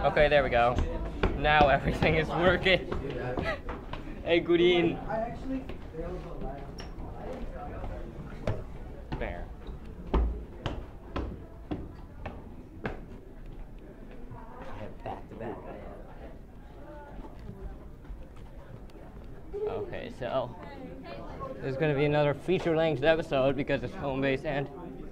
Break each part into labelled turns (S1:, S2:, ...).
S1: Okay, there we go. Now everything is working. Hey, Goodin. There. Back to back. Okay, so there's going to be another feature-length episode because it's home base and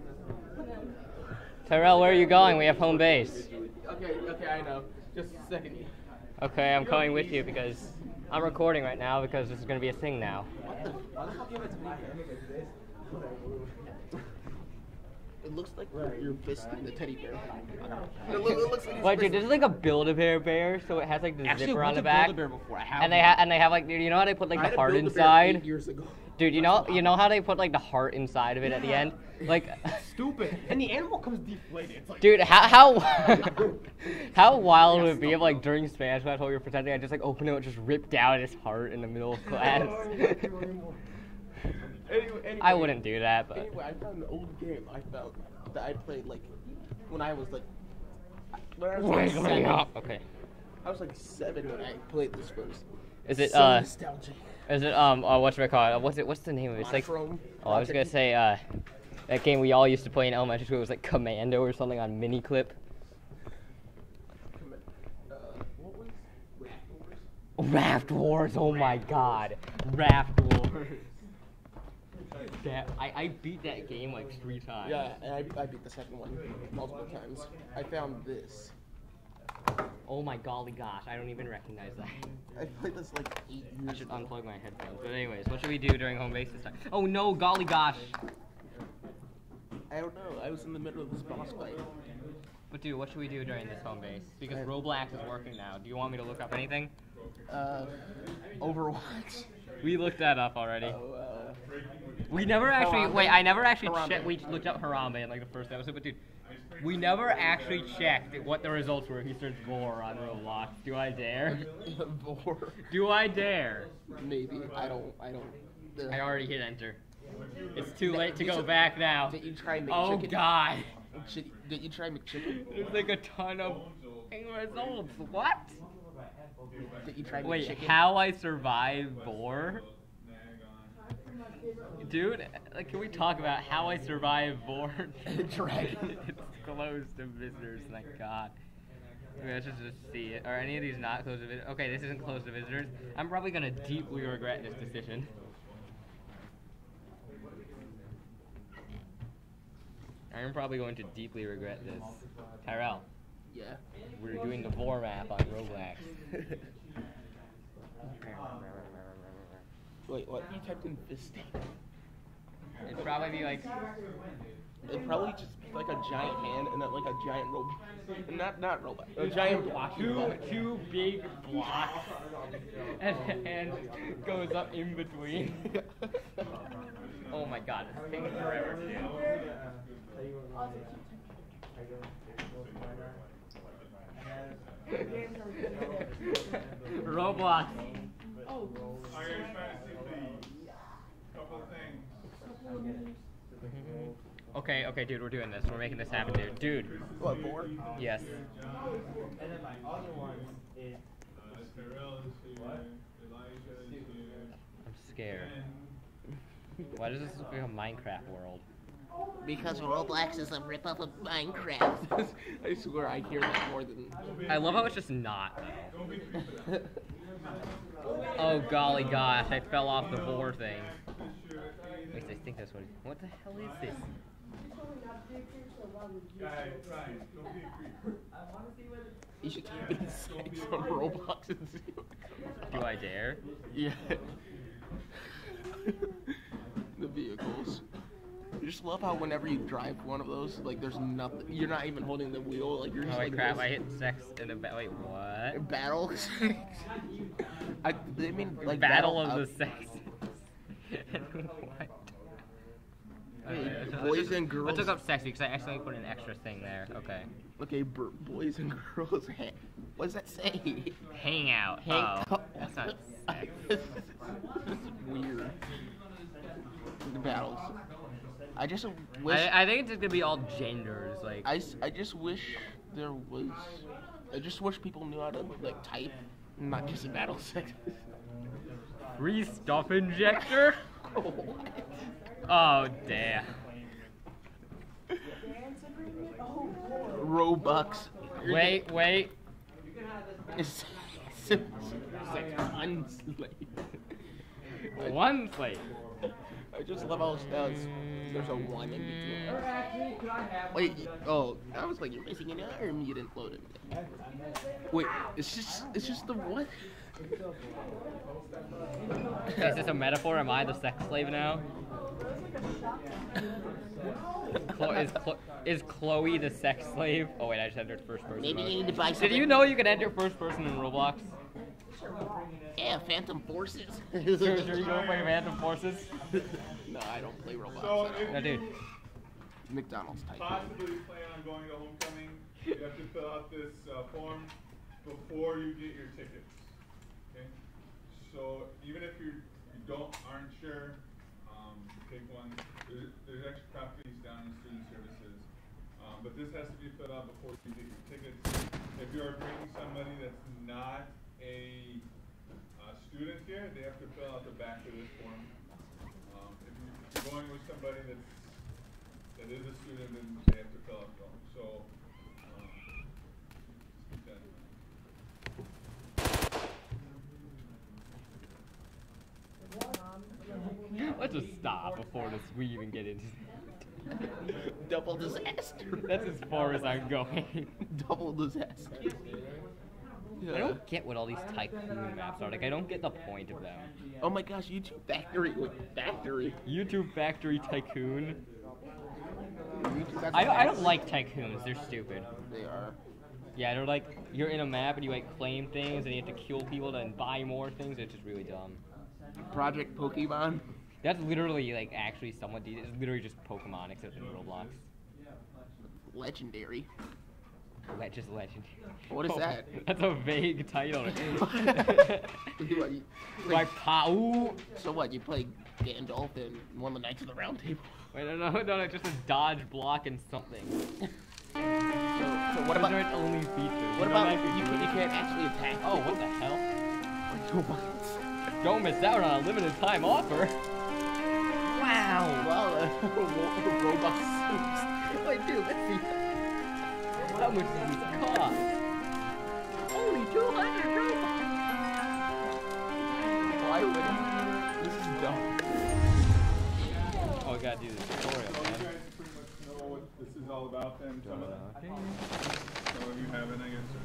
S1: Tyrell, where are you going? We have home base.
S2: Okay, I know. Just a second.
S1: Okay, I'm coming with you because I'm recording right now because this is going to be a thing now.
S2: Why the fuck do you have a teddy bear? It looks like you're fisting the teddy bear. It looks like
S1: Wait, dude, this is like a Build-A-Bear bear, so it has like the zipper on the back.
S2: Build-A-Bear before. I have
S1: and they have like, dude, you know how they put like the heart inside?
S2: 8 years ago.
S1: Dude, you know how they put like the heart inside of it at the end? Like
S2: stupid. And the animal comes deflated. It's like,
S1: dude, how how wild would it be if like during Spanish class while we were pretending I just like opened it and just ripped out his heart in the middle of class?
S2: Anyway,
S1: I wouldn't do that, but
S2: anyway, I found an old game I found that I played like when I was like seven.
S1: Okay.
S2: I was like 7 when I played this first.
S1: Is it
S2: so nostalgic.
S1: Is it what's it called? What's the name of it? It's like I was gonna say that game we all used to play in elementary school. It was like Commando or something on Miniclip.
S2: What was
S1: Raft Wars? Oh my God, Raft Wars. I beat that game like 3 times.
S2: Yeah, and I beat the second one multiple times. I found this.
S1: Oh my golly gosh, I don't even recognize that.
S2: I played this like 8 years
S1: I should
S2: ago.
S1: unplug my headphones. But anyways, what should we do during home base this time? Oh no, golly gosh.
S2: I don't know. I was in the middle of this boss fight.
S1: But dude, what should we do during this home base? Because Roblox is working now. Do you want me to look up anything?
S2: Overwatch.
S1: We looked that up already.
S2: Oh,
S1: we never actually,
S2: Harambe.
S1: wait, I never actually
S2: Harambe.
S1: checked, we looked up Harambe in like the first episode, but dude, we never actually checked what the results were if you searched Vor on Roblox. Do I dare?
S2: Vor.
S1: Do I dare?
S2: Maybe. I don't.
S1: I already hit enter. It's too late to go back now.
S2: Did you try McChicken?
S1: Oh God.
S2: Did you try McChicken?
S1: There's like a ton of results. What?
S2: Did you try McChicken?
S1: Wait, how I survived Vor? Dude, like, can we talk about how I survived Vor?
S2: Dragon.
S1: It's closed to visitors, thank God. Okay, let's just see it. Are any of these not closed to visitors? Okay, this isn't closed to visitors. I'm probably gonna deeply regret this decision. I'm probably going to deeply regret this. Tyrell.
S2: Yeah.
S1: We're doing the Vor map on Roblox.
S2: Wait, what? You typed in fisting.
S1: It'd probably be like...
S2: It'd probably just be like a giant hand and then like a giant robot. Not robot. A giant block.
S1: Two big blocks. And the hand goes up in between. Oh my God, this thing is forever, dude. Roblox.
S3: Oh. Are you trying to see the couple things?
S1: Okay, dude, we're doing this. We're making this happen, dude. Dude.
S2: What, Vor?
S1: Yes.
S4: And then my other one is
S3: Tyrell is here. Elijah is here.
S1: I'm scared. Why does this look like a Minecraft world?
S2: Because Roblox is a ripoff of Minecraft. I swear I hear that more than...
S1: I love how it's just not. Oh golly gosh, I fell off the Vor thing. At least I think that's what the hell is this?
S2: You should keep it sex on Roblox and see what
S1: Do I dare?
S2: Yeah. The vehicles. I just love how whenever you drive one of those, like there's nothing. You're not even holding the wheel. Like you're just
S1: Holy
S2: like
S1: crap!
S2: this.
S1: I hit sex in a wait. What?
S2: Battle. They mean like
S1: Battle of the sexes. What?
S2: Hey, boys and girls.
S1: Let's look up sexy because I accidentally put an extra thing there. Okay.
S2: Okay, boys and girls. What does that say?
S1: Hangout. Oh, that's not sex.
S2: This is weird. The battles. I just wish.
S1: I think it's just gonna be all genders. Like
S2: I just wish there was I just wish people knew how to like type, not just battle sex.
S1: Free stuff injector? Oh, damn.
S2: Robux.
S1: Wait.
S2: It's like one slave.
S1: One plate.
S2: I just love how it spells. There's a one in between. Wait, oh, I was like, you're missing an arm. You didn't load it. Wait, it's just the what?
S1: Is this a metaphor? Am I the sex slave now? Is Chloe the sex slave? Oh wait, I just entered first person.
S2: Maybe
S1: mode.
S2: you need to buy something.
S1: Did you know you can enter first person in Roblox?
S2: Yeah, Phantom Forces.
S1: Sure, you go play Phantom Forces?
S2: No, I don't play Roblox.
S3: So
S2: at all.
S1: No, dude.
S2: McDonald's type.
S3: possibly plan on going to homecoming, you have to fill out this form before you get your tickets. Okay? So even if you aren't sure, take one. There's extra copies down in student services. But this has to be filled out before you get your tickets. If you are bringing somebody that's not a student here, they have to fill out the back of this form. If you're going with somebody that is a student, then they have to fill out the form. So keep that in mind.
S1: Let's just stop before we even get into
S2: Double disaster.
S1: That's as far as I'm going.
S2: Double disaster.
S1: I don't get what all these tycoon maps are. Like, I don't get the point of them.
S2: Oh my gosh, YouTube Factory. Factory.
S1: YouTube Factory Tycoon.
S2: That's
S1: I don't like tycoons. They're stupid.
S2: They are.
S1: Yeah, they're like, you're in a map and you like claim things and you have to kill people to buy more things. It's just really dumb.
S2: Project Pokemon.
S1: That's literally like actually somewhat decent. It's literally just Pokemon except in Roblox.
S2: Legendary.
S1: Just legendary.
S2: What is that?
S1: That's a vague title.
S2: Like,
S1: Pau.
S2: so what? You play Gandalf in one of the Knights of the Round Table?
S1: Wait, no, just a dodge, block, and something.
S2: So what about
S1: its only feature?
S2: What about you can't actually attack?
S1: Oh, what the hell?
S2: What?
S1: Don't miss out on a limited time offer. Wow.
S2: Wow, robot suits. Wait, dude, let's see.
S1: How much does this cost?
S2: Only 200 robots. Why would this is dumb.
S1: Oh, I gotta do this tutorial,
S3: So you
S1: man.
S3: guys pretty much know what this is all about then. Some of you haven't, I guess.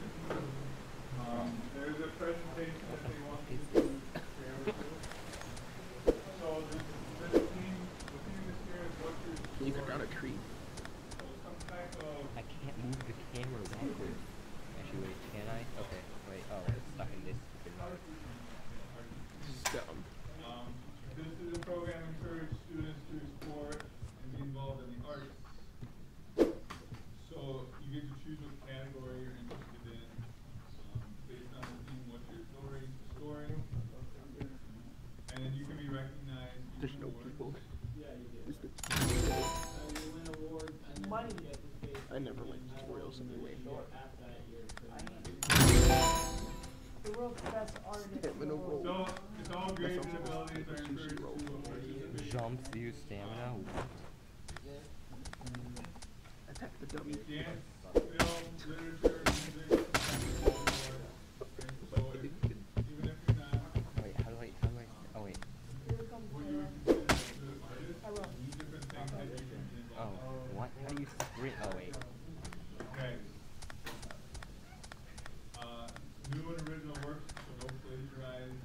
S3: There's a presentation that they want you to do. So the theme this year is what you're
S2: You cut down a tree.
S3: some type of
S1: I can't move the camera backwards. Actually, wait, can I? Okay, wait. Oh, it's stuck in this stupid mode.
S2: Dumb.
S3: this is a program encourages students to explore and be involved in the arts. So you get to choose what category you're interested in based on the theme, what you're storing, and then you can be recognized.
S2: There's no people. I never liked tutorials anyway.
S5: The world's best artist.
S3: So it's all grades and abilities are encouraged to participate.
S1: Jumps, use stamina.
S2: Attack the dummy.
S3: Dance, film, literature, music. So even if you're not,
S1: Wait, how do I? Oh wait.
S3: what you would consider the artist, different things that you can be
S1: Oh,
S3: involved in.
S1: what? How do you sprint? Oh wait.
S3: Okay. New and original works, so don't plagiarize.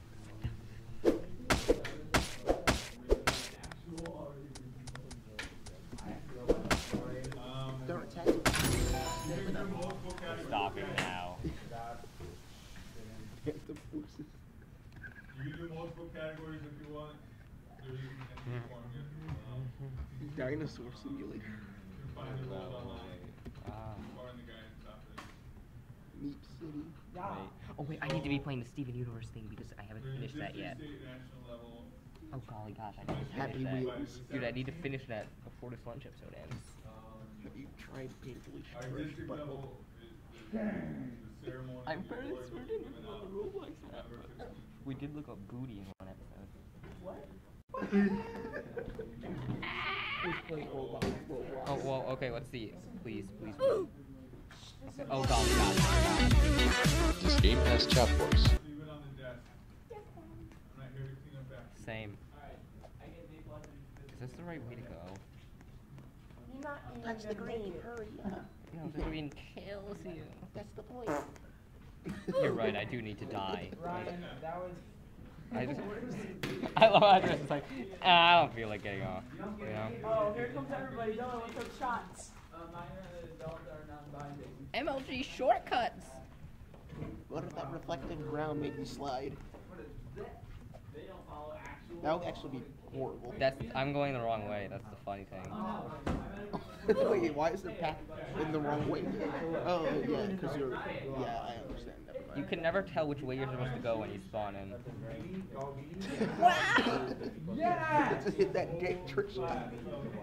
S2: Don't attack.
S3: You can do multiple categories.
S1: Stop it now.
S2: The forces.
S3: You can do multiple categories if you want. There's any form you
S2: Dinosaur simulation.
S3: can find the rules online
S1: Ah.
S3: or in the guidance office.
S2: Meep City.
S1: Wait. Oh wait, I need to be playing the Steven Universe thing because I haven't
S3: There's
S1: finished that
S3: district,
S1: yet.
S3: state, national level.
S1: Oh golly gosh, I need to
S2: Happy
S1: finish that.
S2: Wheels.
S1: Dude, I need to finish that before this lunch episode ends.
S2: Have you tried painfully
S3: Our
S2: stretched
S3: district
S2: butthole?
S3: level is ceremony
S1: I'm
S3: before
S1: fairly
S3: you
S1: certain
S3: give
S1: it's
S3: an
S1: on the
S3: out
S1: Roblox app.
S3: November 15th.
S1: We did look up booty in one episode. Oh, well, okay, let's see. Please, please. Oh, God.
S6: This game has chat box.
S3: Leave it on the desk. I'm not here to clean up after.
S1: Same. Is this the right way to go?
S5: You're not even
S2: Touch the
S5: gonna
S2: green.
S5: make it.
S2: Hurry up.
S1: No, the green kills you.
S2: That's the point.
S1: You're right, I do need to die.
S4: Ryan, that was.
S1: I just, I love how it's just like, I don't feel like getting off. You know?
S5: Oh, here comes everybody. Don't want those shots.
S1: MLG shortcuts.
S2: What if that reflective ground made you slide? That would actually be horrible.
S1: I'm going the wrong way. That's the funny thing.
S2: Wait, why is the path in the wrong way? Oh, yeah, because you're. Yeah, I understand. Never mind.
S1: You can never tell which way you're supposed to go when you spawn in.
S2: Yeah! Just hit that dick trick shot.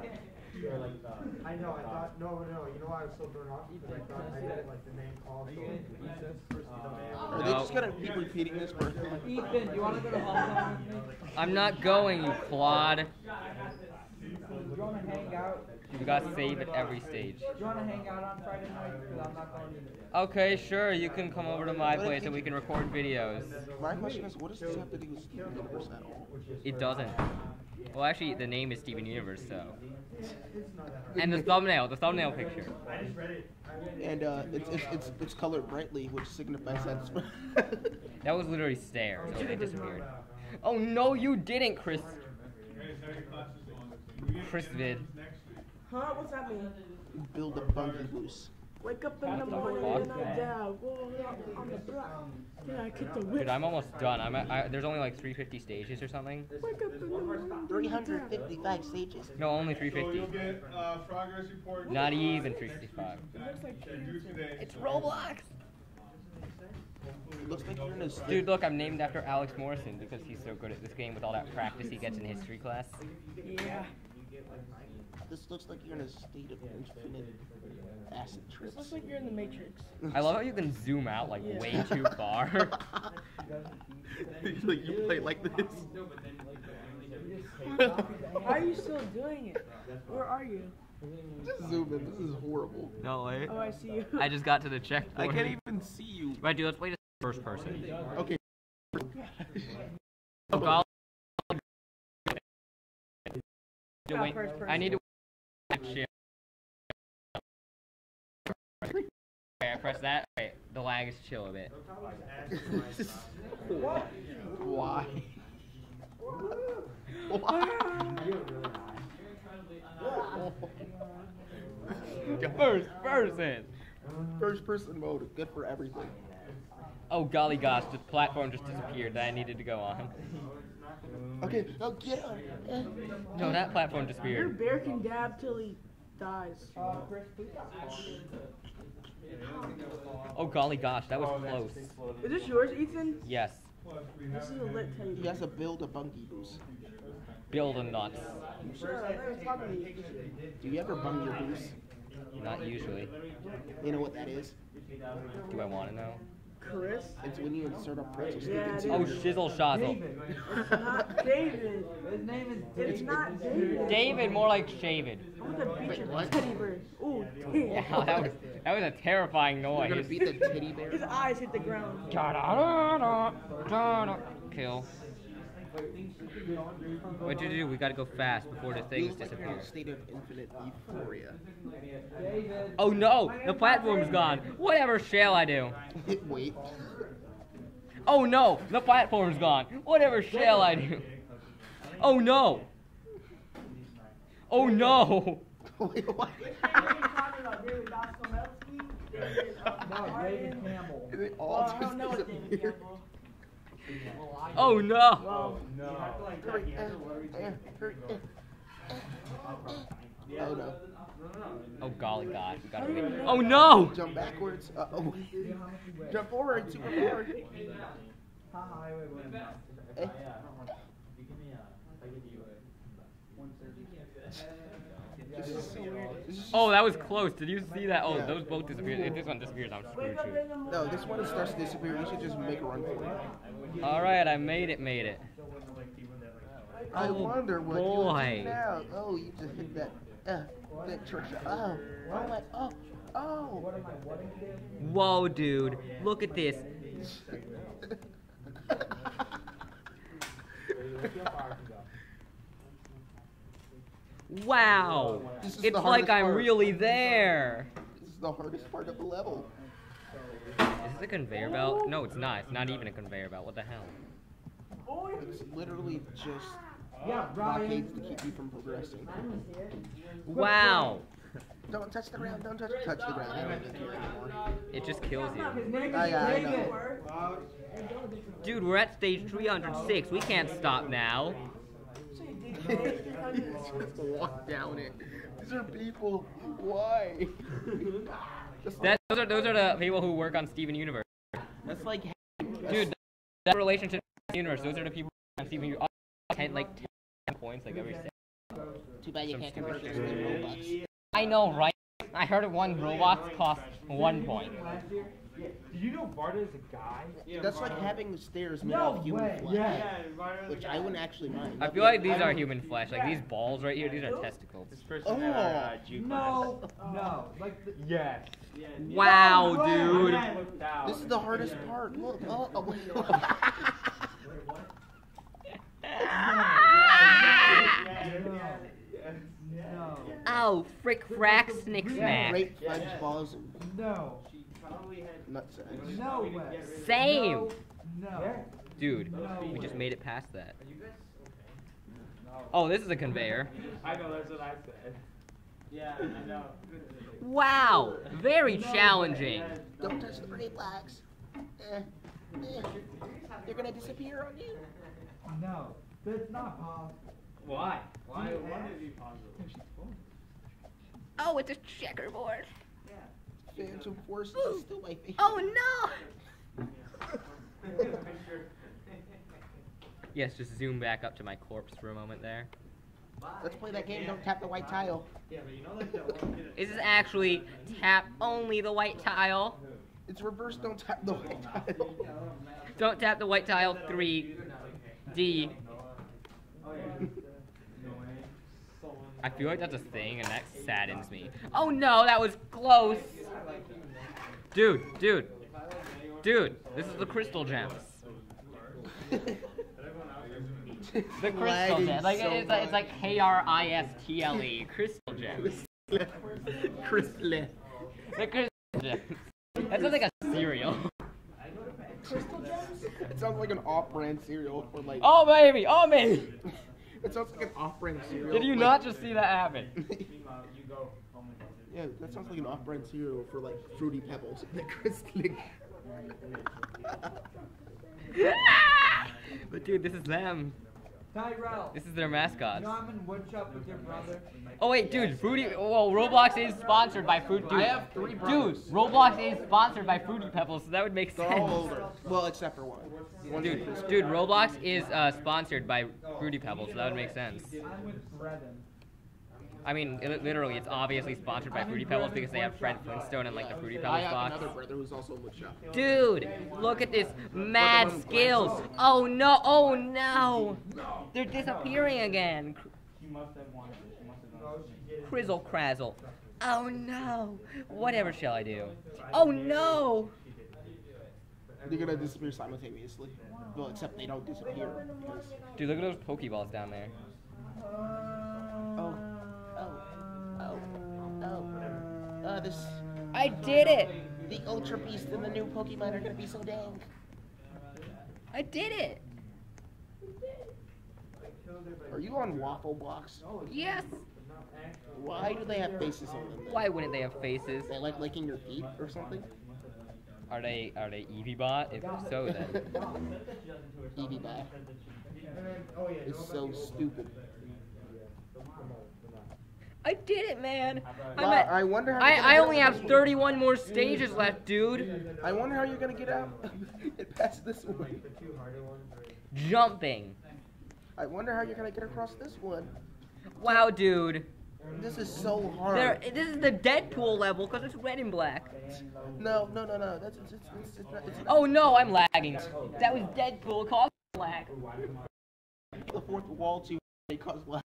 S4: I know, I thought, no, you know why I was so thrown off? Because I thought I had like the name called, so
S2: Are they just gonna keep repeating this for?
S4: Ethan, you wanna go to Hong with me?
S1: I'm not going, you clod.
S4: Do you wanna hang out?
S1: You got save at every stage.
S4: Do you wanna hang out on Friday night? Because I'm not going to.
S1: Okay, sure, you can come over to my place and we can record videos.
S2: My question is, what does this have to do with Steven Universe at all?
S1: It doesn't. Well, actually, the name is Steven Universe, so. And the thumbnail picture.
S2: And it's colored brightly, which signifies that's.
S1: That was literally stairs, and it disappeared. Oh no, you didn't, Chris.
S3: Guys, how your classes going? We get
S1: Chris vid.
S3: exams next week.
S5: Huh? What's that mean?
S2: Build a buggy boost.
S5: Wake up in the morning and I down. Go on the block. Then I kick the whip.
S1: Dude, I'm almost done. There's only like 350 stages or something.
S5: Wake up in the morning.
S2: 355 stages.
S1: No, only
S3: So
S1: 350.
S3: you'll get progress report.
S1: Not even 365.
S3: Due today.
S1: It's Roblox.
S2: Looks like you're in a state.
S1: Dude, look, I'm named after Alex Morrison because he's so good at this game with all that practice he gets in history class.
S5: Yeah.
S2: This looks like you're in a state of infinite acid
S5: This
S2: trips.
S5: looks like you're in the Matrix.
S1: I love how you can zoom out like way too far.
S2: Like you play like this.
S5: Why are you still doing it? Where are you?
S2: Just zoom in. This is horrible.
S1: No way.
S5: Oh, I see you.
S1: I just got to the checkpoint.
S2: I can't even see you.
S1: Right, dude, let's play this first person.
S2: Okay.
S1: Oh, God.
S5: Not
S1: Wait,
S5: first person.
S1: I need to. Chill. Okay, I press that. Okay, the lag is chill a bit.
S2: Why?
S1: First person.
S2: First person mode, good for everything.
S1: Oh golly gosh, the platform just disappeared that I needed to go on.
S2: Okay, now get on.
S1: No, that platform
S5: Your
S1: disappeared.
S5: bear can dab till he dies.
S1: Oh golly gosh, that was close.
S5: Is this yours, Ethan?
S1: Yes.
S5: This is a lit teddy
S2: He
S5: bear.
S2: has to build a bungee boost.
S1: Build a nuts.
S5: Sure, I never talked to you.
S2: Do you ever bung your boost?
S1: Not usually.
S2: You know what that is?
S1: Do I want to know?
S5: Chris?
S2: It's when you insert a pretzel stick
S5: Yeah,
S2: into
S1: Oh
S2: your-
S1: shizzle shazzle.
S5: It's not David.
S4: His name is
S5: It's not David.
S1: David, more like Shavid.
S5: I'm gonna beat your
S2: what?
S5: teddy bear. Ooh,
S1: Yeah,
S5: damn.
S1: that was a terrifying
S2: You're gonna
S1: noise.
S2: beat the teddy bear?
S5: His eyes hit the ground.
S1: Kill. What'd you do? We gotta go fast before the
S2: You
S1: things
S2: look like you're in
S1: disappear.
S2: a state of infinite euphoria.
S1: Oh no! The platform's gone! Whatever shall I do?
S2: Wait.
S1: Oh no! The platform's gone! Whatever shall I do? Oh no! Oh no!
S2: Wait, what?
S4: David Campbell.
S2: And they all
S5: I
S2: just
S5: don't know what David
S2: disappear.
S5: Campbell.
S1: Oh no!
S5: Well,
S2: Hurry, hurry. Oh no.
S1: Oh golly gosh, we gotta wait. Oh no!
S2: Jump backwards. Uh-oh. Jump forward, super forward. Eh? This is so weird. This is
S1: Oh, that was close. Did you see that? Oh,
S2: Yeah.
S1: those both disappeared. If this one disappears, I'm screwed too.
S2: no, this one starts to disappear. You should just make a run for it.
S1: All right, I made it.
S2: I
S1: Oh,
S2: wonder what
S1: boy.
S2: you do now. Oh, you just hit that trick shot. Oh, oh.
S1: Whoa, dude. Look at this. Wow.
S2: This is
S1: It's
S2: the
S1: like
S2: hardest
S1: I'm
S2: part.
S1: really there.
S2: This is the hardest part of the level.
S1: Is this a conveyor belt? No, it's not. It's not even a conveyor belt. What the hell?
S2: It's literally just
S4: Yeah,
S2: blockades to keep you from progressing.
S1: Wow.
S2: Don't touch the ground. Don't touch the ground. I don't even care anymore.
S1: It just kills you.
S2: I know.
S1: Dude, we're at stage 306. We can't stop now.
S2: Just walk down it. These are people. Why?
S1: Those are the people who work on Steven Universe.
S2: That's like.
S1: Dude, that relationship to the universe. Those are the people on Steven Universe. 10 points like every second.
S2: Too bad you
S1: Some
S2: can't
S1: stupid
S2: convert this
S1: shit.
S2: to Robux.
S1: I know, right? I heard one Roblox cost 1 point.
S4: Did you know Varda is a guy?
S2: That's like having the stairs made
S4: No
S2: of human
S4: way.
S2: flesh.
S4: Yeah.
S2: Which I wouldn't actually mind.
S1: I feel like these are human flesh. Like these balls right here, these are testicles.
S2: Oh,
S4: No. No. Like the, yes.
S1: Wow, dude.
S2: this is the hardest part. Look. Oh.
S4: No.
S1: Oh, frick frack snick snack.
S2: Great fudge balls and
S4: No.
S2: nutsack.
S4: No way.
S1: Same.
S4: No.
S1: Dude, we just made it past that. Oh, this is a conveyor.
S4: I know, that's what I said. Yeah, I know.
S1: Wow, very challenging.
S2: Don't touch the gray blocks. They're gonna disappear on you.
S4: No. That's not possible.
S5: Why?
S4: Why would it be possible?
S1: Oh, it's a checkerboard.
S2: Phantom Force is still my favorite.
S1: Oh no! Yes, just zoom back up to my corpse for a moment there.
S2: Let's play that game. Don't tap the white tile.
S1: This is actually tap only the white tile.
S2: It's reverse. Don't tap the white tile.
S1: Don't tap the white tile 3D. I feel like that's a thing and that saddens me. Oh no, that was close. Dude, this is the crystal gems. The crystal gems. Like it's like KRISTLE. Crystal gems.
S2: Crystal.
S1: The crystal gems. That sounds like a cereal.
S2: It sounds like an off-brand cereal for like.
S1: Oh baby, oh baby.
S2: It sounds like an off-brand cereal.
S1: Did you
S2: like-
S1: not just see that happen?
S2: Yeah, that sounds like an off-brand cereal for like Fruity Pebbles. The crystal.
S1: But dude, this is them.
S4: Tyrell.
S1: This is their mascots.
S4: You know I'm in woodshop with your brother.
S1: Oh wait, dude, Fruity. Well, Roblox is sponsored by Fruity. Dude,
S2: I have 3
S1: dude,
S2: brothers.
S1: Roblox is sponsored by Fruity Pebbles, so that would make
S2: They're all
S1: sense.
S2: older. Well, except for one. One's a crystal.
S1: Dude, Roblox is sponsored by Fruity Pebbles, so that would make sense.
S4: I'm with Brennan.
S1: I mean, literally, it's obviously sponsored by Fruity Pebbles because they have Fred Flintstone and like the Fruity
S2: I
S1: Pebbles
S2: have
S1: box.
S2: another brother who's also in woodshop.
S1: Dude, look at this mad skills. Oh no, oh no. They're disappearing again.
S4: She must have wanted it. She must have done it.
S1: Crizzle crazzle. Oh no. Whatever shall I do? Oh no.
S2: They're gonna disappear simultaneously. Well, except they don't disappear.
S1: Dude, look at those Pokeballs down there.
S2: This.
S1: I did it.
S2: The Ultra Beast and the new Pokemon are gonna be so dang.
S1: I did it.
S2: Are you on Waffle Blocks?
S1: Yes.
S2: Why do they have faces on them?
S1: Why wouldn't they have faces?
S2: They like licking your feet or something?
S1: Are they EVBot? If so, then.
S2: EVBot. It's so stupid.
S1: I did it, man.
S2: Wow, I wonder how. you're
S1: I
S2: gonna
S1: only
S2: get
S1: have
S2: out.
S1: 31 more stages left, dude.
S2: I wonder how you're gonna get out. It past this one.
S1: Jumping.
S2: I wonder how you're gonna get across this one.
S1: Wow, dude.
S2: This is so hard.
S1: This is the Deadpool level because it's red and black.
S2: No. That's it's not.
S1: Oh no, I'm lagging. That was Deadpool caused lag.
S2: The fourth wall to cause lag.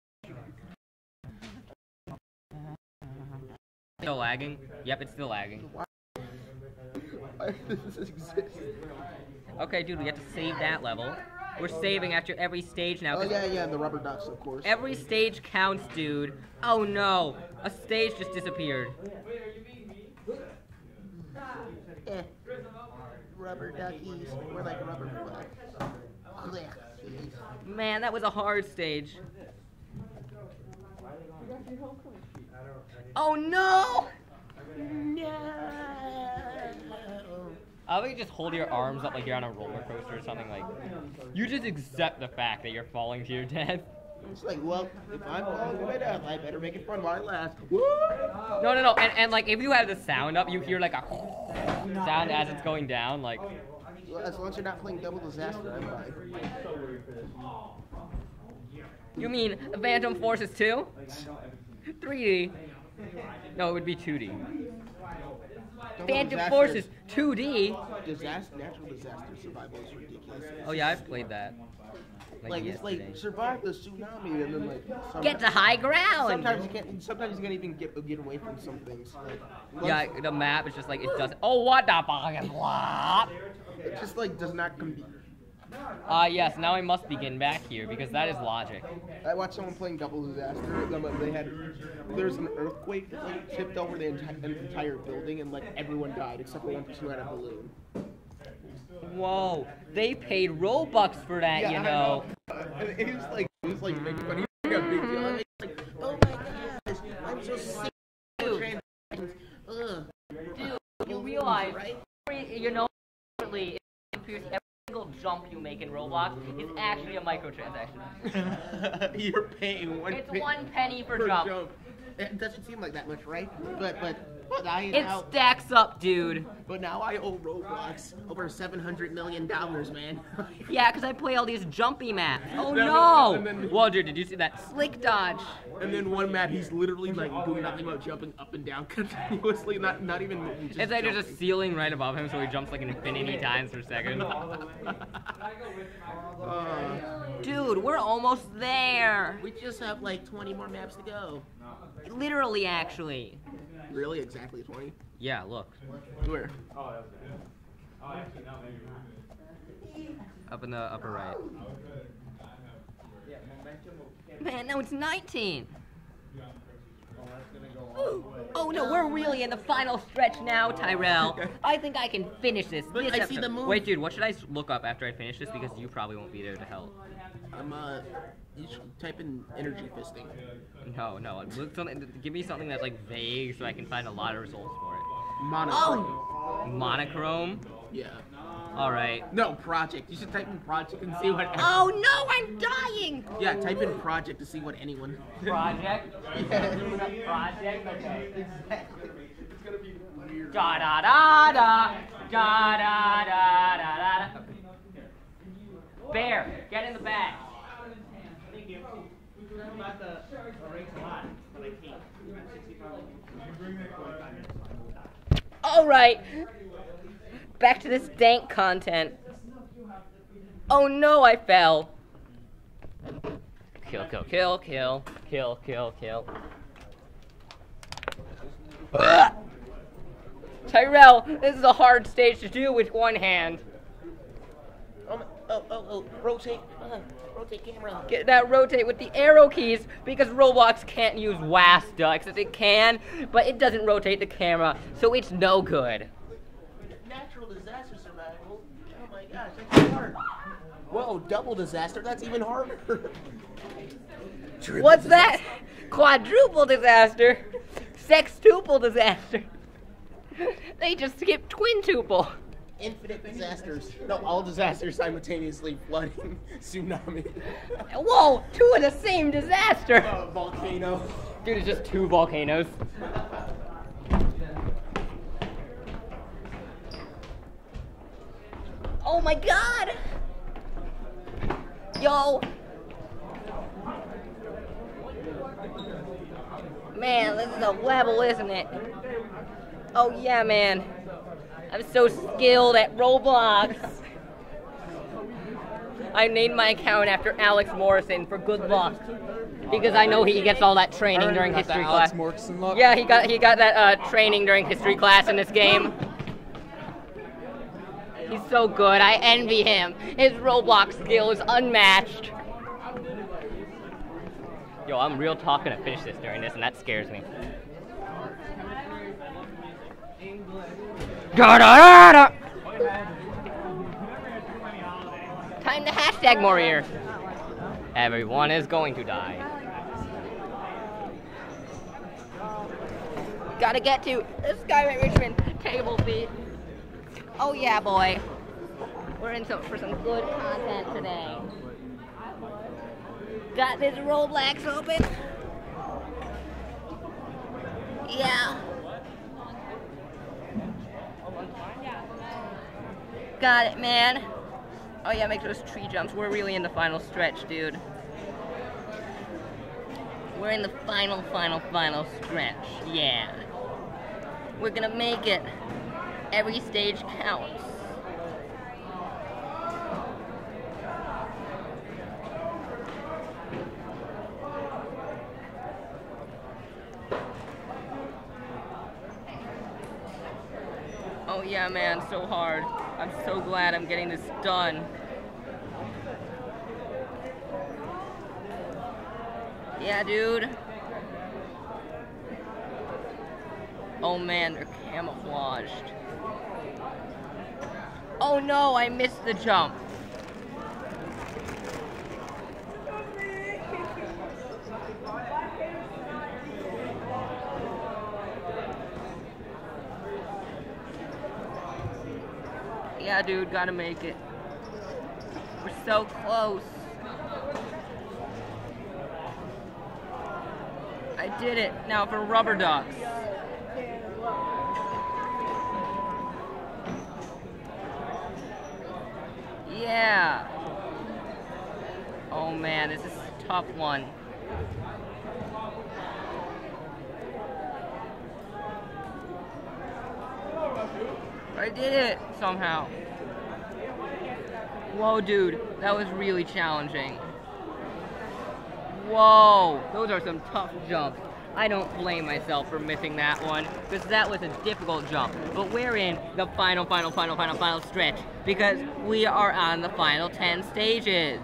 S1: Still lagging? Yep, it's still lagging.
S2: Why does this exist?
S1: Okay, dude, we have to save that level. We're saving after every stage now.
S2: Oh yeah, the rubber ducks, of course.
S1: Every stage counts, dude. Oh no, a stage just disappeared.
S2: Rubber duckies. We're like rubber ducks.
S1: Man, that was a hard stage. Oh no!
S2: No.
S1: I would just hold your arms up like you're on a roller coaster or something. Like, you just accept the fact that you're falling to your death.
S2: It's like, well, if I'm falling to my death, I better make it fun while I last. Woo!
S1: No, and like if you have the sound up, you hear like a sound as it's going down. Like,
S2: Well, as long as you're not playing Double Disaster, I'm fine.
S1: you mean Phantom Forces 2? 3D? No, it would be 2D.
S2: Double
S1: Phantom
S2: Disaster-
S1: Forces 2D?
S2: Natural disaster survival is ridiculous.
S1: Oh yeah, I've played that.
S2: Like it's like
S1: yesterday.
S2: survive the tsunami and then like
S1: Get to high ground!
S2: Sometimes you can't. Sometimes you can't even get away from some things. Like,
S1: Yeah, the map is just like, it doesn't. Oh, what the fucking flop!
S2: it just like does not compete.
S1: Yes, now I must begin back here because that is logic.
S2: I watched someone playing Double Disaster. There's an earthquake that like tipped over the entire building and like everyone died except for one person who had a balloon.
S1: Whoa, they paid Robux for that, you
S2: I
S1: know.
S2: He was like making fun. He was making a big deal. And he's like, oh my gosh, I'm so sick of transactions. Ugh.
S1: Dude, you realize,
S2: right?
S1: you know, every single jump you make in Roblox is actually a microtransaction.
S2: You're paying one.
S1: It's 1 penny per jump.
S2: It doesn't seem like that much, right? But I
S1: It
S2: now.
S1: stacks up, dude.
S2: But now I owe Roblox over $700 million, man.
S1: Yeah, because I play all these jumpy maps. Oh
S2: And
S1: no!
S2: then-
S1: Whoa, dude, did you see that slick dodge?
S2: And then one map, he's literally like doing nothing but jumping up and down continuously, not even moving. Just
S1: It's like there's a
S2: jumping.
S1: ceiling right above him, so he jumps like infinity times per second. Dude, we're almost there.
S2: We just have like 20 more maps to go.
S1: Literally, actually.
S2: Really, exactly 20?
S1: Yeah, look.
S2: Where?
S1: Up in the upper right. Man, no, it's 19. Oh no, we're really in the final stretch now, Tyrell. I think I can finish this.
S2: Look,
S1: this
S2: I see
S1: episode.
S2: the move.
S1: Wait, dude, what should I look up after I finish this? Because you probably won't be there to help.
S2: You should type in energy fisting.
S1: No, look something. Give me something that's like vague, so I can find a lot of results for it.
S2: Monochrome.
S1: Monochrome.
S2: Yeah.
S1: All right.
S2: No, project. You should type in project and see what.
S1: Oh no, I'm dying.
S2: Yeah, type in project to see what anyone.
S1: Project.
S2: Yeah.
S1: Project. Okay.
S2: Exactly. It's gonna be weird.
S1: Da da da da da da da da da. Bear, get in the bag. All right. Back to this dank content. Oh no, I fell. Kill, kill, kill, kill, kill, kill, kill. Tyrell, this is a hard stage to do with one hand.
S2: Oh, rotate camera.
S1: Get that rotate with the arrow keys because Roblox can't use WAS ducks. It can, but it doesn't rotate the camera, so it's no good.
S2: Natural disaster survival. Oh my gosh, that's hard. Whoa, double disaster. That's even harder.
S1: What's that? Quadruple disaster. Sextuple disaster. They just skipped twintuple.
S2: Infinite disasters. No, all disasters simultaneously. Flooding, tsunami.
S1: Whoa, two of the same disaster.
S2: Volcano.
S1: Dude, it's just 2 volcanoes. Oh my god! Yo! Man, this is a level, isn't it? Oh yeah, man. I'm so skilled at Roblox. I named my account after Alex Morrison for good luck. Because I know he gets all that training during history class. Yeah, he got that training during history class in this game. He's so good. I envy him. His Roblox skill is unmatched. Yo, I'm real talk gonna finish this during this, and that scares me. Da-da-da-da! Time to hashtag more here. Everyone is going to die. Gotta get to the Skyway Richmond table seat. Oh yeah, boy. We're in for some good content today. Got this Roblox open. Yeah. Got it, man. Oh yeah, make those tree jumps. We're really in the final stretch, dude. We're in the final stretch. Yeah. We're gonna make it. Every stage counts. Oh yeah, man, so hard. I'm so glad I'm getting this done. Yeah, dude. Oh man, they're camouflaged. Oh no, I missed the jump. Yeah, dude, gotta make it. We're so close. I did it. Now for rubber ducks. Yeah. Oh man, this is a tough one. I did it somehow. Whoa, dude, that was really challenging. Whoa, those are some tough jumps. I don't blame myself for missing that one, because that was a difficult jump. But we're in the final stretch, because we are on the final 10 stages.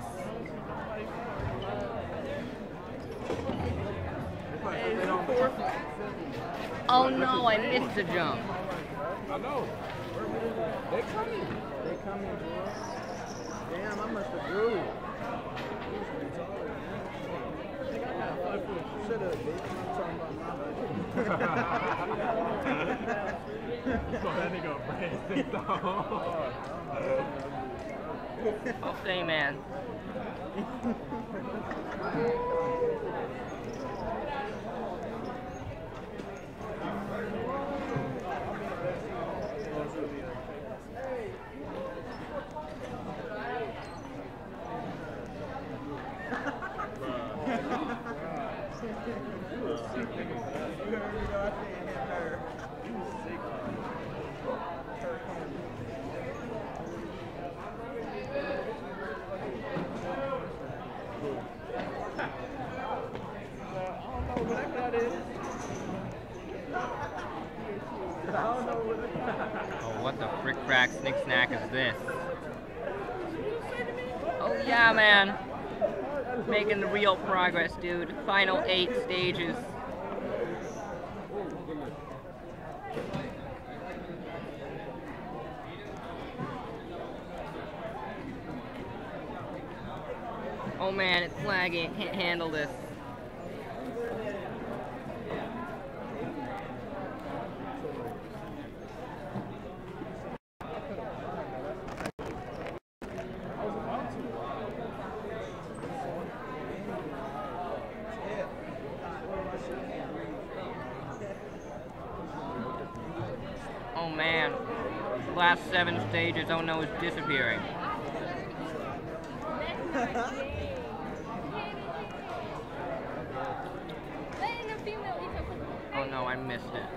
S1: Oh no, I missed the jump.
S4: I know. They coming. They coming, bro. Damn, I must have grew. Shut up, bitch. I'm talking about my
S3: So that nigga brains
S1: I'll say, man. Oh, what the frick-frack snick-snack is this? Oh yeah, man. Making the real progress, dude. Final 8 stages. Oh man, it's lagging. Can't handle this. Oh man, last 7 stages, oh no, is disappearing. no, I missed it.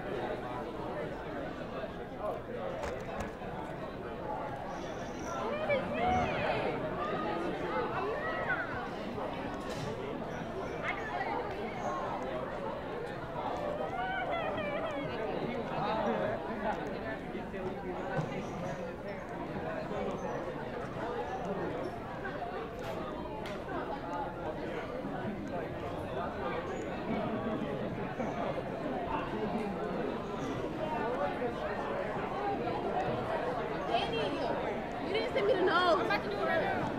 S5: You didn't send me the nose. I'm about to do it right now.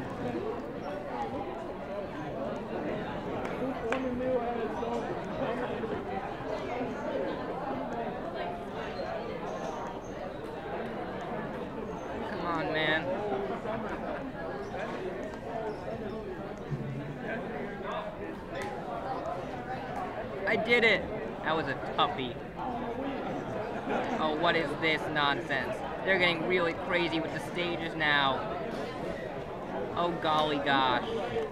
S1: Come on, man. I did it! That was a toughie. Oh, what is this nonsense? They're getting really crazy with the stages now. Oh, golly gosh.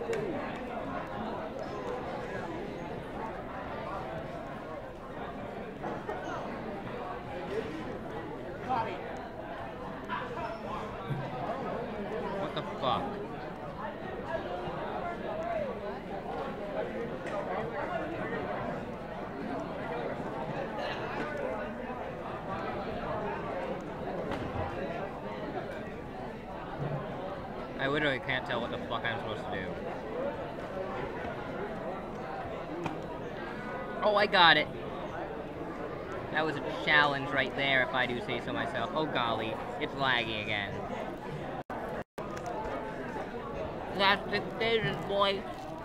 S1: What the fuck? I literally can't tell what the fuck I'm supposed to do. Oh, I got it. That was a challenge right there, if I do say so myself. Oh, golly. It's laggy again. That's the decision, boy.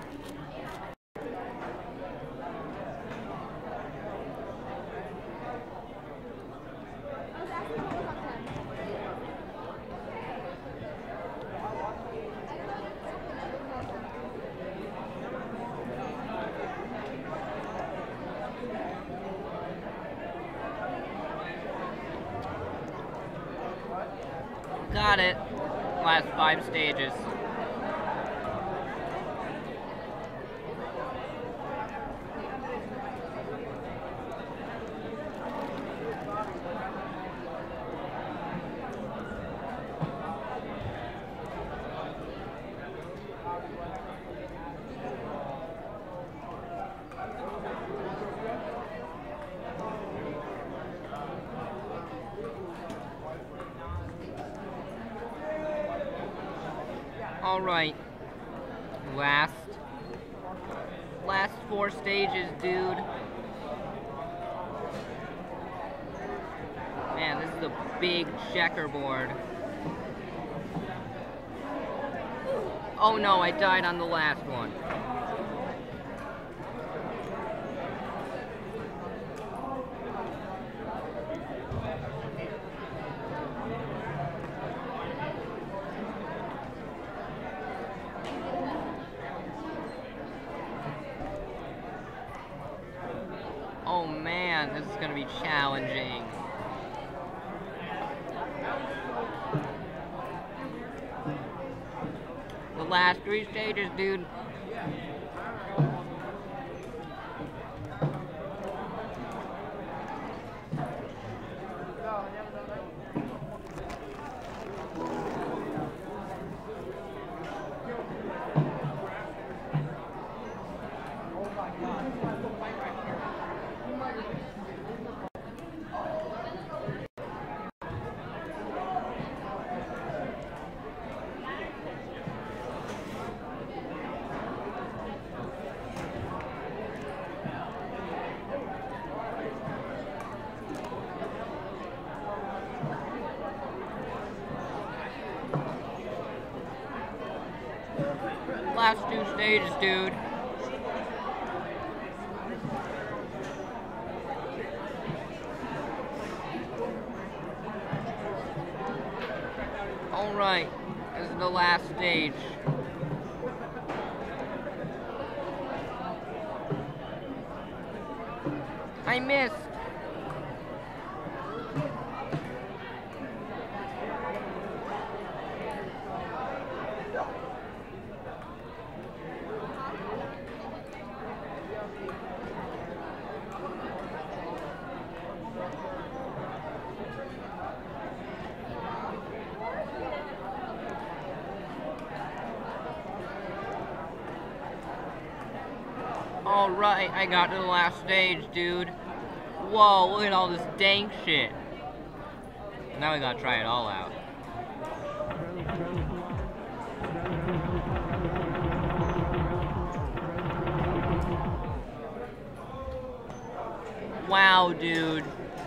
S1: Got it. Last 5 stages. Alright. Last 4 stages, dude. Man, this is a big checkerboard. Oh no, I died on the last one. Oh man, this is gonna be challenging. The last 3 stages, dude. Last 2 stages, dude. Alright, this is the last stage. I missed. Alright, I got to the last stage, dude. Whoa, look at all this dank shit. Now we gotta try it all out. Wow, dude.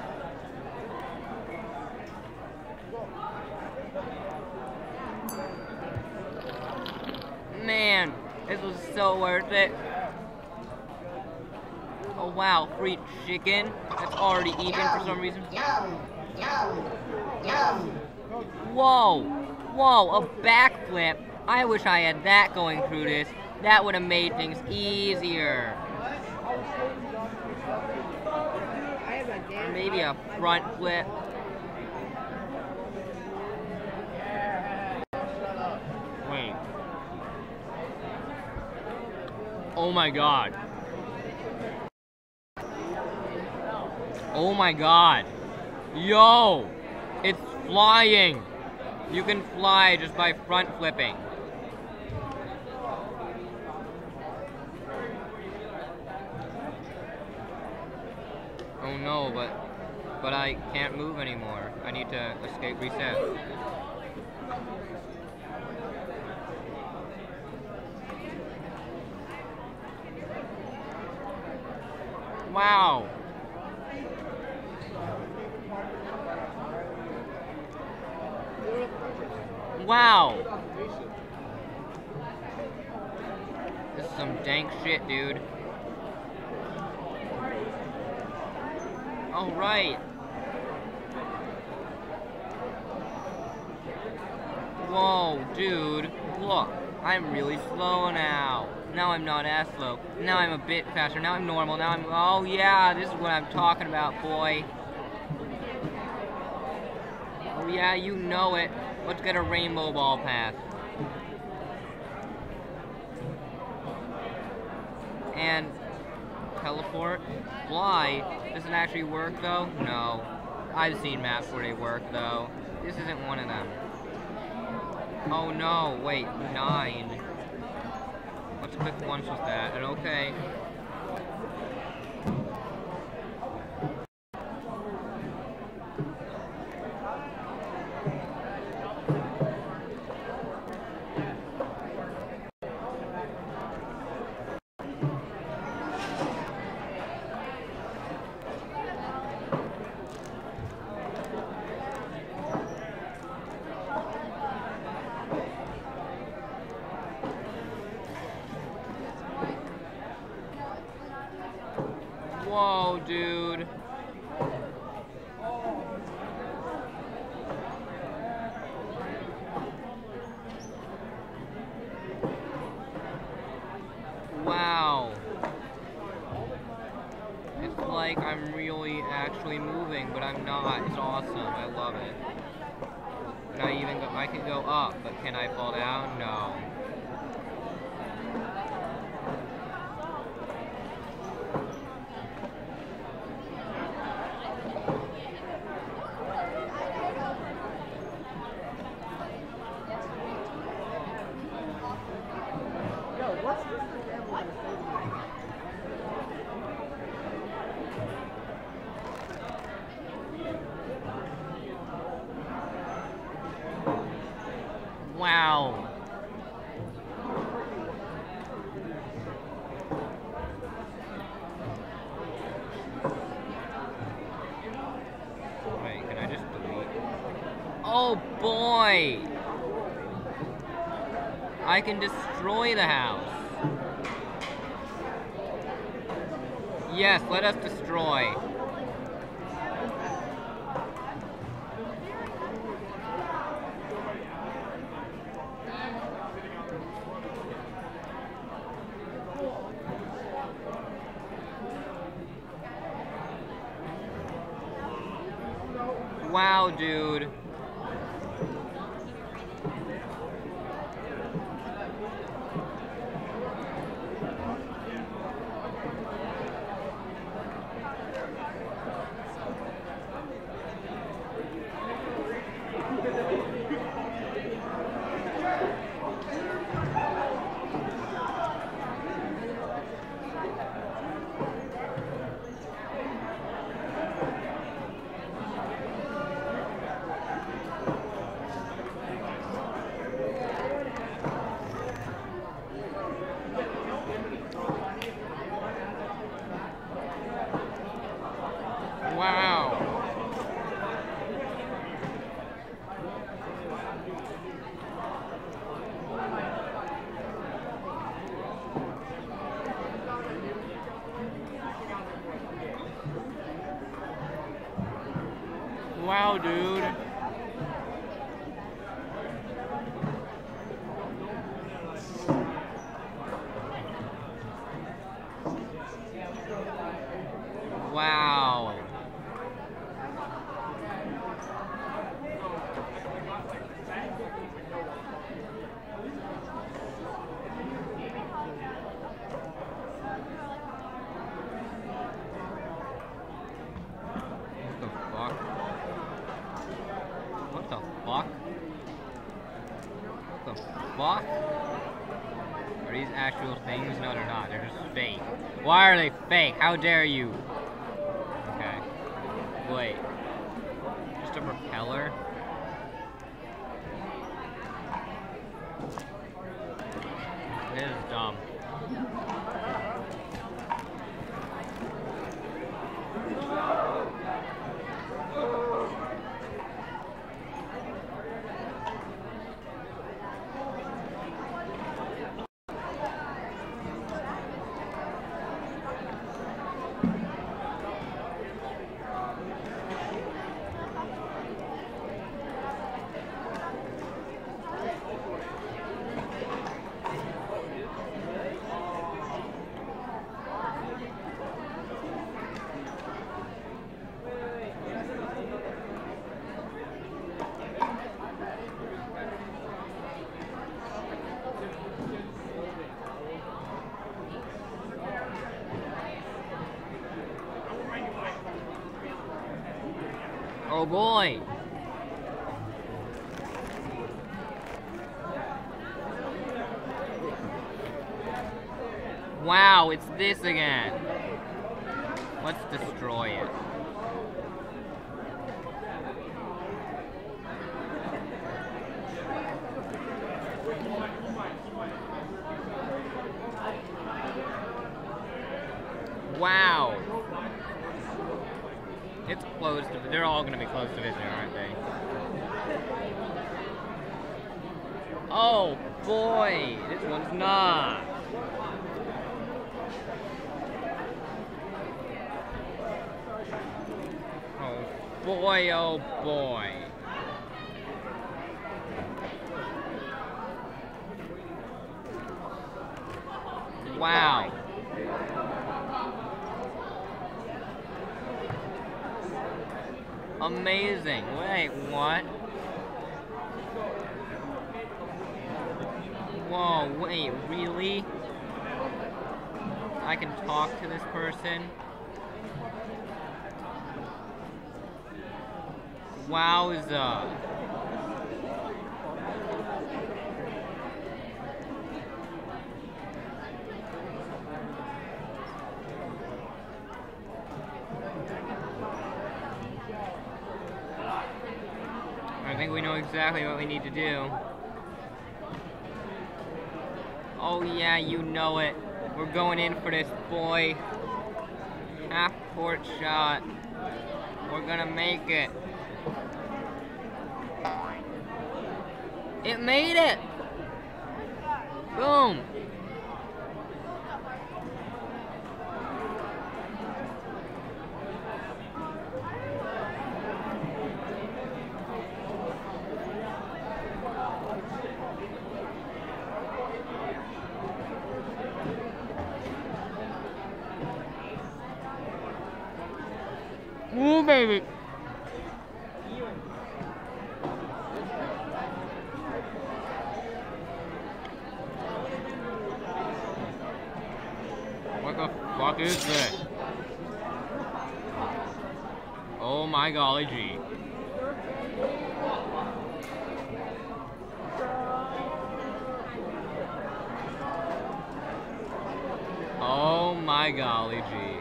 S1: Man, this was so worth it. Oh wow, free chicken. That's already eaten for some reason. Whoa! Whoa, a backflip. I wish I had that going through this. That would have made things easier. Maybe a front flip. Wait. Oh my god. Oh my god. Yo! It's flying! You can fly just by front flipping. Oh no, but I can't move anymore. I need to escape reset. Wow. Wow. This is some dank shit, dude. All right. Whoa, dude. Look, I'm really slow now. Now I'm not as slow. Now I'm a bit faster. Now I'm normal. Now I'm... Oh, yeah, this is what I'm talking about, boy. Oh, yeah, you know it. Let's get a rainbow ball pass. And... teleport? Fly? Does it actually work, though? No. I've seen maps where they work, though. This isn't one of them. Oh, no. Wait. 9. Let's click once with that, and okay. Whoa, dude. Wow. It's like I'm really actually moving, but I'm not. It's awesome. I love it. Can I even go? I can go up, but can I fall down? No. Wow. Wait, can I just delete? Oh boy! I can destroy the house. Yes, let us destroy. Wow, dude. Wow, dude. Wow. What the fuck? What the fuck? Are these actual things? No, they're not. They're just fake. Why are they fake? How dare you? Okay. Wait. Just a propeller? This is dumb. Oh boy! Wow, it's this again. Let's destroy it. Wow. It's close to, they're all gonna be close to vision, aren't they? Oh boy, this one's not. Oh boy, oh boy. Wow. Amazing. Wait, what? Whoa, wait, really? I can talk to this person? Wowza. I think we know exactly what we need to do. Oh yeah, you know it. We're going in for this, boy. Half court shot. We're gonna make it. It made it! Boom! Ooh, baby. What the fuck is this? Oh my golly gee. Oh my golly gee.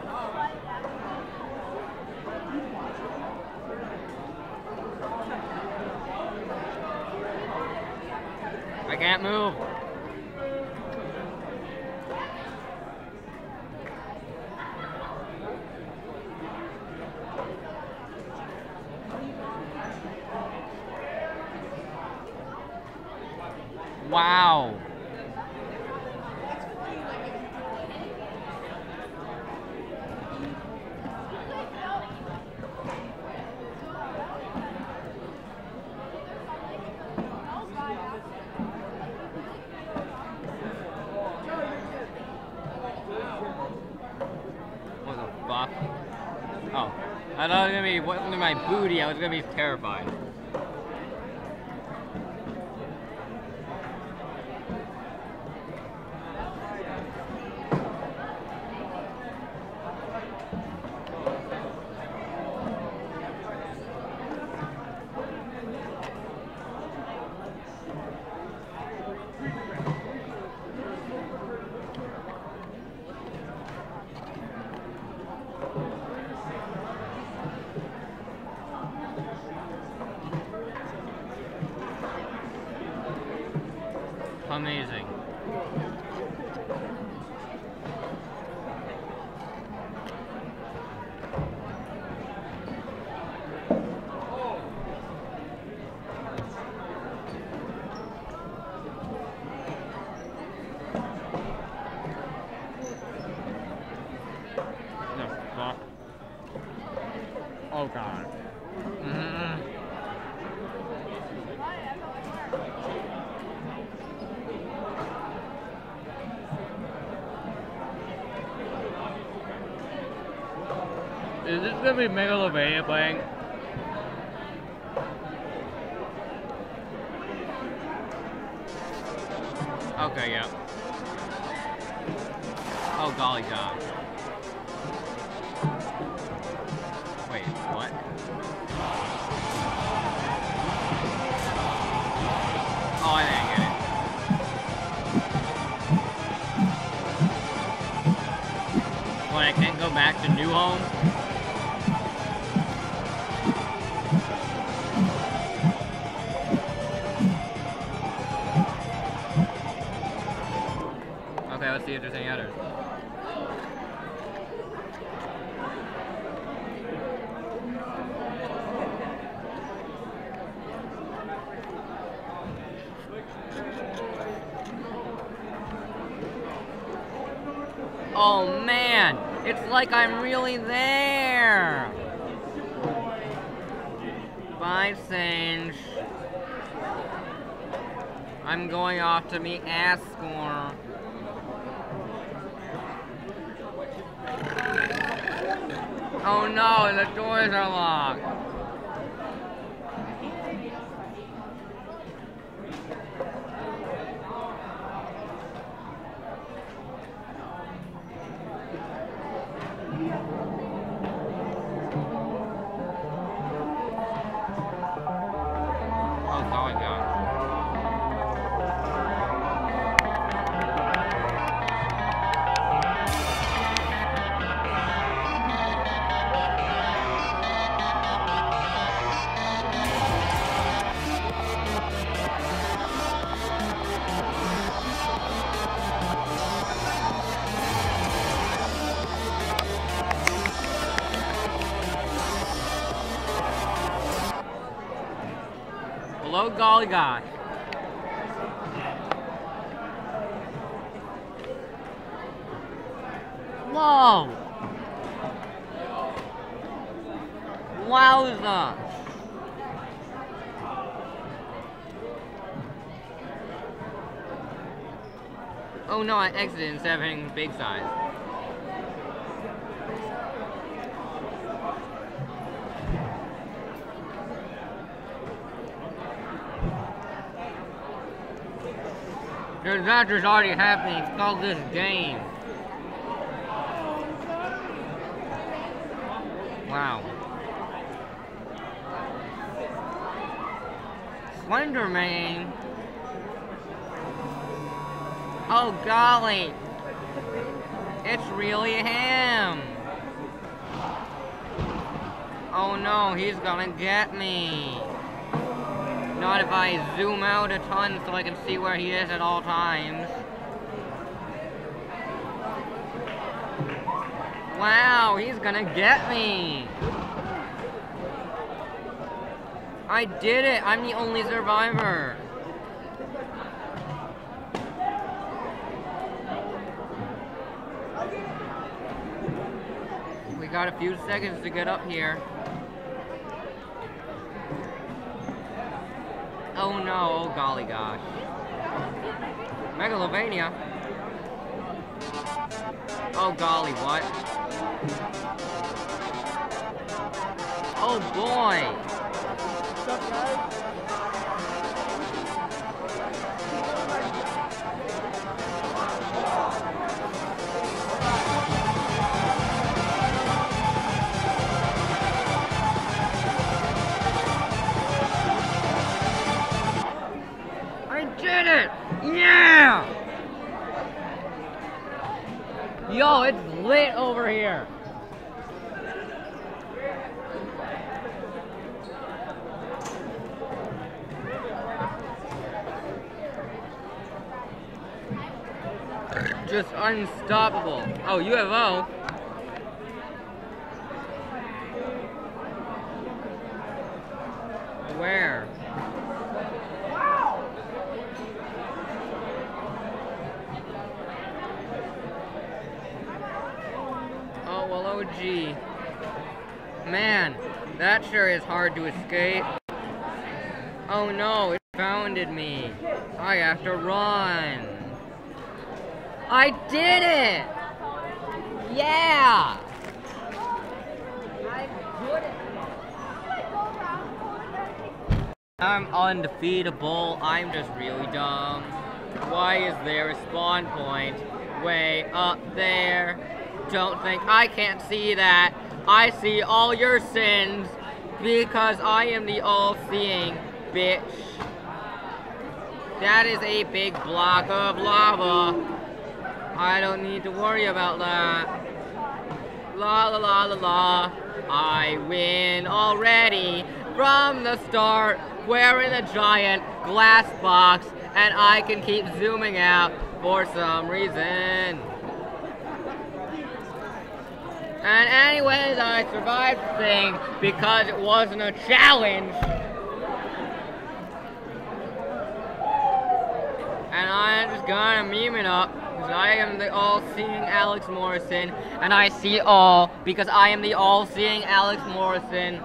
S1: I can't move. Wow. buff. Oh. I thought it was gonna be what's in my booty, I was gonna be terrified. Amazing. No, fuck. Oh god. Is this gonna be Megalovania playing? Okay, yeah. Oh golly gosh. Wait, what? Oh, I didn't get it. What, I can't go back to New Home? Okay, let's see if there's any others. Oh man, it's like I'm really there. Bye, Sange. I'm going off to meet Ascor. Oh no, the doors are locked. Oh golly gosh. Hello, golly gosh. Whoa! Wowza! Oh no, I exited instead of hitting big size. The disaster's already happening. It's called this game. Wow. Slenderman. Oh golly. It's really him. Oh no, he's gonna get me. Not if I zoom out a ton so I can see where he is at all times. Wow, he's gonna get me. I did it. I'm the only survivor. We got a few seconds to get up here. Oh no, oh golly gosh. Megalovania. Oh golly, what? Oh boy!
S5: What's up, guys?
S1: I did it! Yeah! Yo, it's lit over here. Just unstoppable. Oh, UFO. Where? Oh, well, oh gee. Man, that sure is hard to escape. Oh no, it founded me. I have to run. I did it! Yeah! I did it! I'm undefeatable. I'm just really dumb. Why is there a spawn point way up there? Don't think I can't see that. I see all your sins because I am the all-seeing bitch. That is a big block of lava. I don't need to worry about that. La la la la la. I win already from the start. We're in a giant glass box and I can keep zooming out for some reason. And anyways, I survived the thing because it wasn't a challenge. And I'm just gonna meme it up. I am the all-seeing Alex Morrison, and I see all because I am the all-seeing Alex Morrison.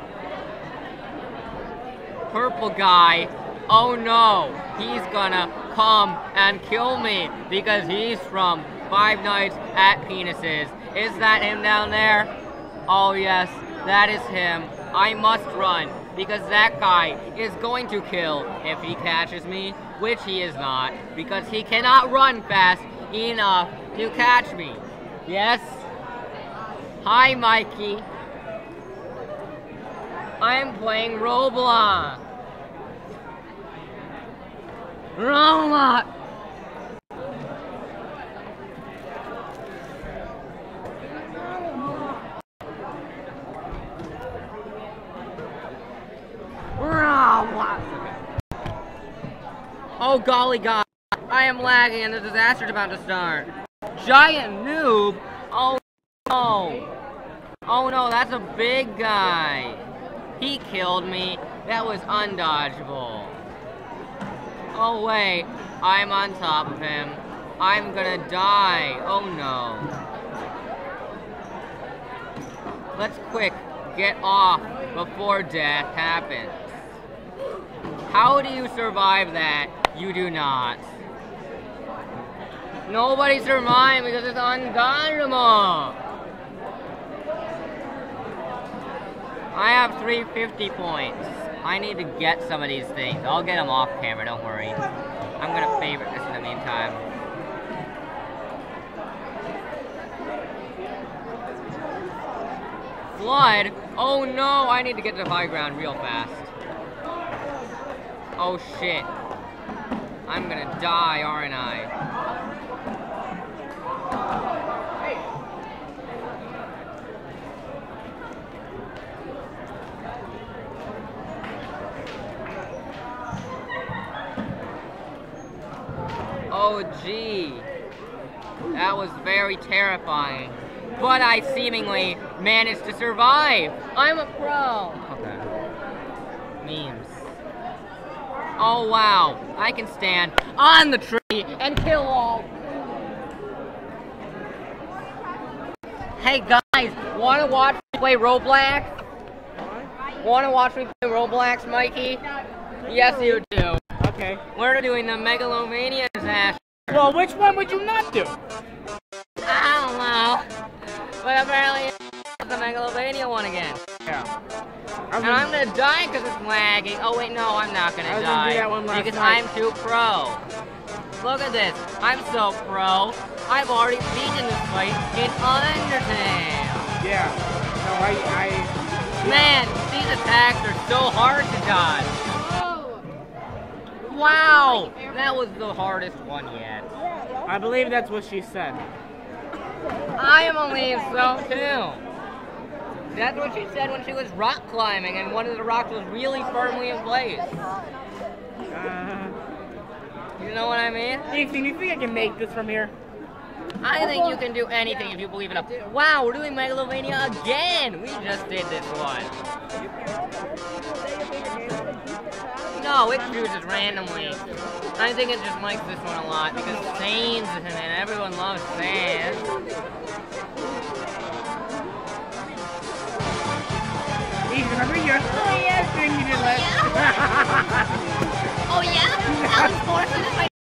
S1: Purple guy, oh no, he's gonna come and kill me because he's from Five Nights at Penises. Is that him down there? Oh yes, that is him. I must run because that guy is going to kill if he catches me, which he is not, because he cannot run fast enough to catch me. Yes? Hi, Mikey. I'm playing Roblox. Roblox! Oh golly god, I am lagging and the disaster is about to start. Giant noob? Oh no. Oh no, that's a big guy. He killed me. That was undodgeable. Oh wait, I'm on top of him. I'm gonna die. Oh no. Let's quick get off before death happens. How do you survive that? You do not. Nobody survived because it's undodgeable. I have 350 points. I need to get some of these things. I'll get them off camera, don't worry. I'm gonna favorite this in the meantime. Flood? Oh no, I need to get to the high ground real fast. Oh shit. I'm gonna die, aren't I? Oh gee. That was very terrifying. But I seemingly managed to survive. I'm a pro. Okay. Memes. Oh wow, I can stand on the tree and kill all. Hey guys, wanna watch me play Roblox? Wanna watch me play Roblox, Mikey? Yes, you do.
S5: Okay.
S1: We're doing the Megalomania disaster.
S5: Well, which one would you not do?
S1: I don't know. But apparently it's the Megalovania one again.
S5: Yeah.
S1: And I'm gonna die because it's lagging. Oh wait, no, I'm not gonna
S5: I was
S1: die.
S5: gonna do that one last
S1: because
S5: night.
S1: I'm too pro. Look at this. I'm so pro. I've already beaten this fight in Undertale.
S5: Yeah. No,
S1: Man, these attacks are so hard to dodge. Wow, that was the hardest one yet.
S5: I believe that's what she said.
S1: I believe so too. That's what she said when she was rock climbing and one of the rocks was really firmly in place. You know what I mean?
S5: Ethan, you think I can make this from here?
S1: I think you can do anything if you believe enough. Wow, we're doing Megalovania again! We just did this one. No, it chooses randomly. I think it just likes this one a lot because Sane's in it. Everyone loves Sane.
S5: Ethan, remember your thing you did last
S1: Oh yeah? That was fortunate.